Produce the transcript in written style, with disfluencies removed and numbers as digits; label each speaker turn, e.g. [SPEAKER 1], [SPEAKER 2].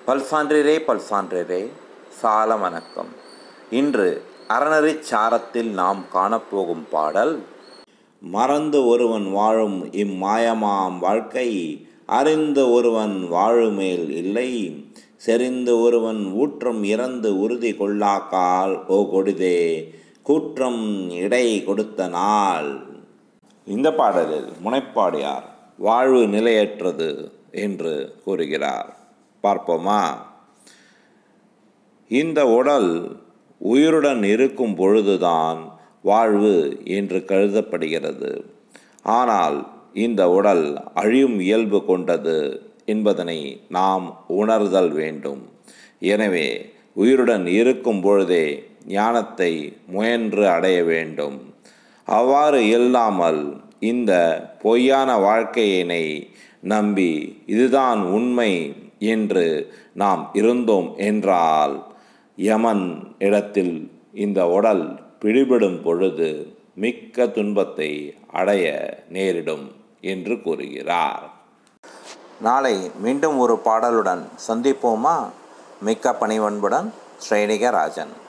[SPEAKER 1] பல்சான்றிரே சால வணக்கம். இன்று அறநெறிச் சாரத்தில் நாம் காணப்போகும் பாடல், மறந்து ஒருவன் வாழும் இம்மாயமாம் வாழ்க்கை அறிந்து ஒருவன் வாழுமேல் இல்லை, செறிந்து ஒருவன் ஊற்றம் இறந்து உறுதி கொள்ளாக்கால் ஓ கொடிதே கூற்றம் இடை கொடுத்த நாள். இந்த பாடலில் முனைப்பாடியார் வாழ்வு நிலையற்றது என்று கூறுகிறார். பார்ப்போமா? இந்த உடல் உயிருடன் இருக்கும் பொழுதுதான் வாழ்வு என்று கருதப்படுகிறது. ஆனால் இந்த உடல் அழியும் இயல்பு கொண்டது என்பதனை நாம் உணர்தல் வேண்டும். எனவே உயிருடன் இருக்கும் பொழுதே ஞானத்தை முயன்று அடைய வேண்டும். அவ்வாறு இல்லாமல் இந்த பொய்யான வாழ்க்கையினை நம்பி இதுதான் உண்மை என்று நாம் இருந்தோம் என்றால் யமன் இடத்தில் இந்த உடல் பிடிபடும் பொழுது மிக்க துன்பத்தை அடைய நேரிடும் என்று கூறுகிறார். நாளை மீண்டும் ஒரு பாடலுடன் சந்திப்போமா? மிக்க பணிவன்புடன் ஸ்ரீனிகராஜன்.